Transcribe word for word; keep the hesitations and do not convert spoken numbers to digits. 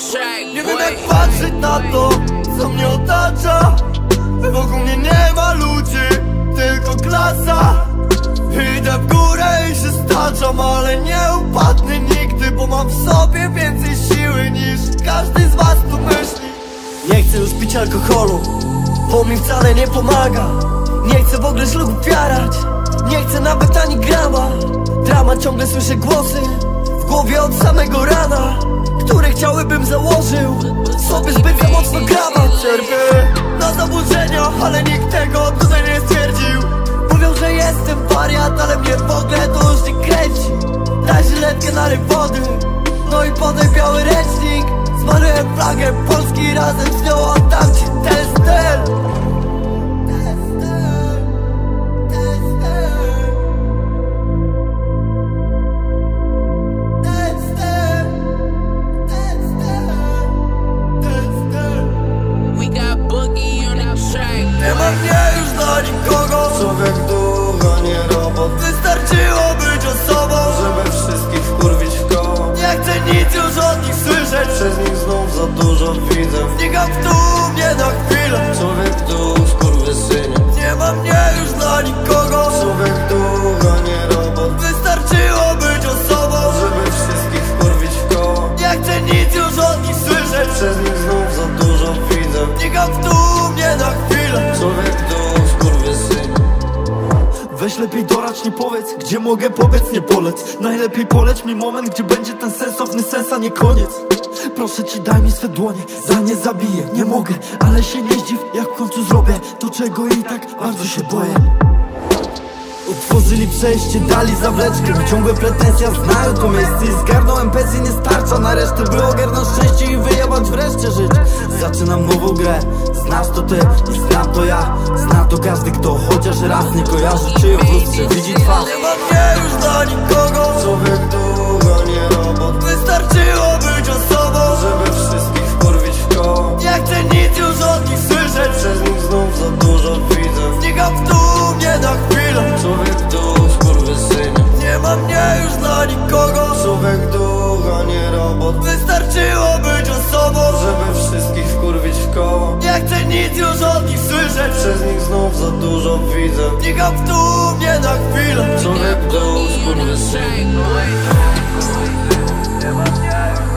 Nie wiem jak patrzeć na to, co mnie otacza. Wokół mnie nie ma ludzi, tylko klasa. Idę w górę i się staczam, ale nie upadnę nigdy, bo mam w sobie więcej siły niż każdy z was tu myśli. Nie chcę już pić alkoholu, bo mi wcale nie pomaga. Nie chcę w ogóle ślubu piarać, nie chcę nawet ani grama. Drama, ciągle słyszę głosy w głowie od samego rana, które chciałbym założył sobie zbyt za mocno grawać. Cierpię na zaburzenia, ale nikt tego tutaj nie stwierdził. Mówią, że jestem wariat, ale mnie w ogóle to już nie kręci. Daj żyletkę, nalej wody, no i potem biały ręcznik. Zmaruję flagę Polski, razem z nią oddam ci ten styl. Nie ma mnie już dla nikogo. Człowiek ducha, nie robot. Wystarczyło być osobą, żeby wszystkich wkurwić w koło. Nie chcę nic już od nich słyszeć. Przez nich znów za dużo widzę. Znikam w tu mnie na chwilę. Człowiek duch, skurwysynie. Nie ma mnie już dla nikogo. Człowiek ducha, nie robot. Wystarczyło być osobą, żeby wszystkich wkurwić w koło. Nie chcę nic już od nich słyszeć. Przez nich znów za dużo widzę. Znikam w tu mnie na chwilę. Człowiek duch, skurwysynie. Weź lepiej dorać, nie powiedz, gdzie mogę powiedz, nie polec. Najlepiej poleć mi moment, gdzie będzie ten sensowny sens, a nie koniec. Proszę ci, daj mi swe dłonie, za nie zabiję, nie mogę. Ale się nie zdziw, jak w końcu zrobię to, czego i tak bardzo się boję. Utworzyli przejście, dali zawleczkę, ciągłe pretensja, znają to miejsce i zgarną empezji, nie starcza na resztę, by ogarnąć szczęście i wyjebać wreszcie żyć. Zaczynam nową grę, znasz to ty i znam to ja. Zna to każdy, kto chociaż raz nie kojarzy, czy w lustrze widzi twarz. Nie ma mnie już dla nikogo. Człowiek ducha, nie robot. Wystarczyło być osobą, żeby wszystkich wkurwić w koło. Nie chcę nic już od nich słyszeć. Przez nich znów za dużo widzę. Znikam w tu mnie na chwilę. Człowiek duch, skurwysynie. Nie ma mnie już dla nikogo. Człowiek ducha, nie robot. Wystarczyło być osobą, żeby wszystkich wkurwić w koło. Nie chcę nic już od nich słyszeć. Przez nich znów za dużo widzę. Znikam w tu mnie na chwilę. Człowiek duch, skurwysynie. Nie ma mnie już